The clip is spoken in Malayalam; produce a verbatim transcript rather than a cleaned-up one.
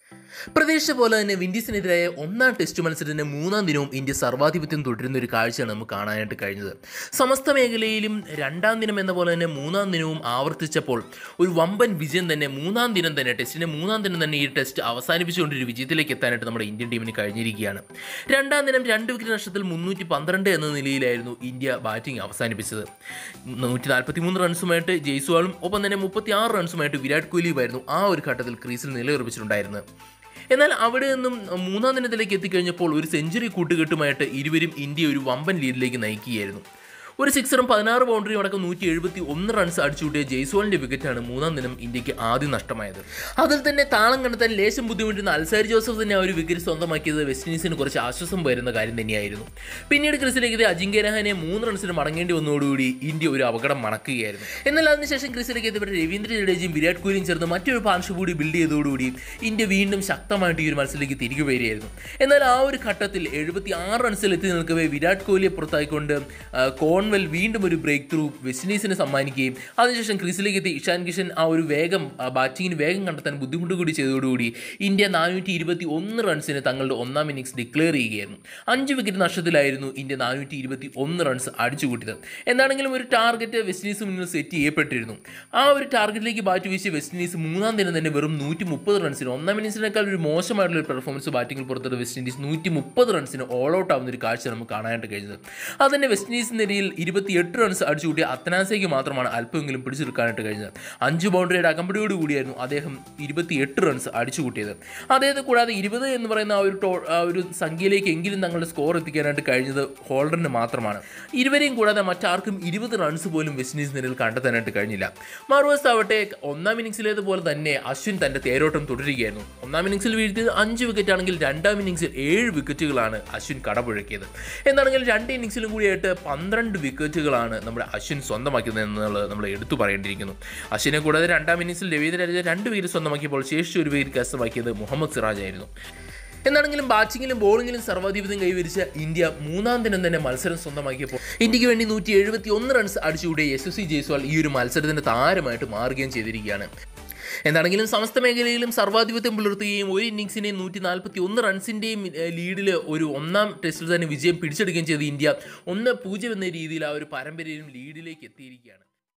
പ്രതീക്ഷിച്ച പോലെ തന്നെ വിൻഡീസിനെതിരായ ഒന്നാം ടെസ്റ്റ് മത്സരത്തിന്റെ മൂന്നാം ദിനവും ഇന്ത്യ സർവാധിപത്യം തുടരുന്ന ഒരു കാഴ്ചയാണ് നമുക്ക് കാണാനായിട്ട് കഴിഞ്ഞത്. സമസ്ത മേഖലയിലും രണ്ടാം ദിനം എന്ന പോലെ തന്നെ മൂന്നാം ദിനവും ആവർത്തിച്ചപ്പോൾ ഒരു വമ്പൻ വിജയം തന്നെ മൂന്നാം ദിനം തന്നെ ടെസ്റ്റിന്റെ മൂന്നാം ദിനം തന്നെ ഈ ടെസ്റ്റ് അവസാനിപ്പിച്ചുകൊണ്ട് ഒരു വിജയത്തിലേക്ക് എത്താനായിട്ട് നമ്മുടെ ഇന്ത്യൻ ടീമിന് കഴിഞ്ഞിരിക്കുകയാണ്. രണ്ടാം ദിനം രണ്ട് വിക്കറ്റ് നഷ്ടത്തിൽ മുന്നൂറ്റി പന്ത്രണ്ട് എന്ന നിലയിലായിരുന്നു ഇന്ത്യ ബാറ്റിംഗ് അവസാനിപ്പിച്ചത്. നൂറ്റി നാൽപ്പത്തി മൂന്ന് റൺസുമായിട്ട് ജയ്സ്വാളും ഒപ്പം തന്നെ മുപ്പത്തി ആറ് റൺസുമായിട്ട് വിരാട് കോഹ്ലിയുമായിരുന്നു ആ ഒരു ഘട്ടത്തിൽ ക്രീസിൽ നിലയുറപ്പിച്ചിട്ടുണ്ടായിരുന്നത്. എന്നാൽ അവിടെ നിന്നും മൂന്നാം ദിനത്തിലേക്ക് എത്തിക്കഴിഞ്ഞപ്പോൾ ഒരു സെഞ്ചുറി കൂട്ടുകെട്ടുമായിട്ട് ഇരുവരും ഇന്ത്യ ഒരു വമ്പൻ ലീഡിലേക്ക് നയിക്കുകയായിരുന്നു. ഒരു സിക്സറും പതിനാറ് ബൗണ്ടറിയും അടക്കം നൂറ്റി എഴുപത്തി ഒന്ന് റൺസ് അടിച്ചുകൂട്ടിയ ജയ്സ്വാളിന്റെ വിക്കറ്റാണ് മൂന്നാം ദിനം ഇന്ത്യക്ക് ആദ്യം നഷ്ടമായത്. അതിൽ തന്നെ താളം കണ്ടെത്താൻ ലേശം ബുദ്ധിമുട്ടുന്ന അൽസാരി ജോസഫ് തന്നെ ആ ഒരു വിക്കറ്റ് സ്വന്തമാക്കിയത് വെസ്റ്റ് ഇൻഡീസിന് കുറച്ച് ആശ്വാസം വരുന്ന കാര്യം തന്നെയായിരുന്നു. പിന്നീട് ക്രിസിലേക്ക് അജിങ്ക്യ രഹാനെ മൂന്ന് റൺസിന് മടങ്ങേണ്ടി വന്നതോടുകൂടി ഇന്ത്യ ഒരു അപകടം മണക്കുകയായിരുന്നു. എന്നാൽ അതിനുശേഷം ക്രിസിലേക്ക് എത്തിയപ്പോൾ രവീന്ദ്ര ജഡേജയും വിരാട് കോഹ്ലിയും ചേർന്ന് മറ്റൊരു പാർശ്വ കൂടി ബിൽഡ് ചെയ്തതോടുകൂടി ഇന്ത്യ വീണ്ടും ശക്തമായിട്ട് ഈ ഒരു മത്സരത്തിലേക്ക് തിരികെ വരികയായിരുന്നു. എന്നാൽ ആ ഒരു ഘട്ടത്തിൽ എഴുപത്തി ആറ് റൺസിൽ എത്തി നിൽക്കവേ വിരാട് കോഹ്ലിയെ പുറത്തായിക്കൊണ്ട് കോൺ വീണ്ടും ഒരു ബ്രേക്ക് ത്രൂ വെസ്റ്റ് ഇൻഡീസിന് സമ്മാനിക്കുകയും അതിനുശേഷം ക്രീസിലേക്ക് എത്തി ഇഷാൻ കിഷൻ ആ ഒരു വേഗം ബാറ്റിങ്ങിന് വേഗം കണ്ടെത്താൻ ബുദ്ധിമുട്ട് കൂടി ചെയ്തതോടുകൂടി ഇന്ത്യ നാനൂറ്റി ഇരുപത്തി ഒന്ന് റൺസിന് തങ്ങളുടെ ഒന്നാം ഇന്നിംഗ്സ് ഡിക്ലെയർ ചെയ്യുകയായിരുന്നു. അഞ്ച് വിക്കറ്റ് നഷ്ടത്തിലായിരുന്നു ഇന്ത്യ നാനൂറ്റി ഇരുപത്തി ഒന്ന് റൺസ് അടിച്ചുകൂട്ടിയത്. എന്താണെങ്കിലും ഒരു ടാർഗറ്റ് വെസ്റ്റ് ഇൻഡീസ് മുന്നിൽ സെറ്റ് ചെയ്യപ്പെട്ടിരുന്നു. ആ ഒരു ടാർഗറ്റിലേക്ക് ബാറ്റ് വീശിയ വെസ്റ്റ് ഇൻഡീസ് മൂന്നാം ദിനം തന്നെ വെറും നൂറ്റി മുപ്പത് റൺസിന് ഒന്നാം ഇന്നിംഗ്സിനേക്കാൾ ഒരു മോശമായിട്ടുള്ള ഒരു പെർഫോമൻസ് ബാറ്റിംഗിൽ പുറത്തെടുത്ത വെസ്റ്റ് ഇൻഡീസ് നൂറ്റി മുപ്പത് റൺസിന് ഓൾ ഔട്ട് ആവുന്ന ഒരു കാഴ്ച നമുക്ക് കാണാനായിട്ട് കഴിഞ്ഞത്. അതുതന്നെ വെസ്റ്റ് ഇൻഡീസിനിടയിൽ ഇരുപത്തി എട്ട് റൺസ് അടിച്ചുകൂട്ടിയ അത്തനാസയ്ക്ക് മാത്രമാണ് അല്പമെങ്കിലും പിടിച്ചെടുക്കാനായിട്ട് കഴിഞ്ഞത്. അഞ്ച് ബൗണ്ടറിയുടെ അകമ്പടിയോട് കൂടിയായിരുന്നു അദ്ദേഹം ഇരുപത്തി എട്ട് റൺസ് അടിച്ചുകൂട്ടിയത്. അദ്ദേഹത്തെ കൂടാതെ ഇരുപത് എന്ന് പറയുന്ന ആ ഒരു ആ ഒരു സംഖ്യയിലേക്ക് എങ്കിലും തങ്ങളുടെ സ്കോർ എത്തിക്കാനായിട്ട് കഴിഞ്ഞത് ഹോൾഡറിന് മാത്രമാണ്. ഇരുവരെയും കൂടാതെ മറ്റാർക്കും ഇരുപത് റൺസ് പോലും വെസ്റ്റ് ഇൻഡീസ് നിരയിൽ കണ്ടെത്താനായിട്ട് കഴിഞ്ഞില്ല. മറുവശത്താവട്ടെ ഒന്നാം ഇന്നിംഗ്സിലേതുപോലെ തന്നെ അശ്വിൻ തന്റെ തേരോട്ടം തുടരുകയായിരുന്നു. ഒന്നാം ഇന്നിംഗ്സിൽ വീഴ്ത്തിയത് അഞ്ച് വിക്കറ്റ് ആണെങ്കിൽ രണ്ടാം ഇന്നിംഗ്സിൽ ഏഴ് വിക്കറ്റുകളാണ് അശ്വിൻ കടപുഴക്കിയത്. എന്താണെങ്കിൽ രണ്ട് ഇന്നിംഗ്സിലും കൂടിയായിട്ട് പന്ത്രണ്ട് വിക്കറ്റുകളാണ് നമ്മുടെ അശ്വിൻ സ്വന്തമാക്കിയത് എന്നുള്ളത് നമ്മൾ എടുത്തു പറയേണ്ടിയിരിക്കുന്നു. അശ്വിനെ കൂടാതെ രണ്ടാം ഇന്നിംഗ്സിൽ രവീന്ദ്ര ജഡേജ രണ്ട് വിക്കറ്റ് സ്വന്തമാക്കിയപ്പോൾ ശേഷിച്ച ഒരു വിക്കറ്റ് കരസ്ഥമാക്കിയത് മുഹമ്മദ് സിറാജ് ആയിരുന്നു. എന്നാണെങ്കിലും ബാറ്റിങ്ങിലും ബോളിങ്ങിലും സർവാധിപത്യം കൈവരിച്ച ഇന്ത്യ മൂന്നാം ദിനം തന്നെ മത്സരം സ്വന്തമാക്കിയപ്പോൾ ഇന്ത്യക്ക് വേണ്ടി നൂറ്റി എഴുപത്തി ഒന്ന് റൺസ് അടിച്ചുകൂടിയ യശസ്വി ജയ്സ്വാൾ ഈ ഒരു മത്സരത്തിന്റെ താരമായിട്ട് മാറുകയും ചെയ്തിരിക്കുകയാണ്. എന്താണെങ്കിലും സമസ്ത മേഖലയിലും സർവാധിപത്യം പുലർത്തുകയും ഒരു ഇന്നിംഗ്സിനെ നൂറ്റി നാൽപ്പത്തി ഒന്ന് റൺസിൻ്റെയും ലീഡിൽ ഒരു ഒന്നാം ടെസ്റ്റിൽ തന്നെ വിജയം പിടിച്ചെടുക്കുകയും ചെയ്ത് ഇന്ത്യ ഒന്ന് പൂജ്യം എന്ന രീതിയിൽ ആ ഒരു പരമ്പരയിലും ലീഡിലേക്ക് എത്തിയിരിക്കുകയാണ്.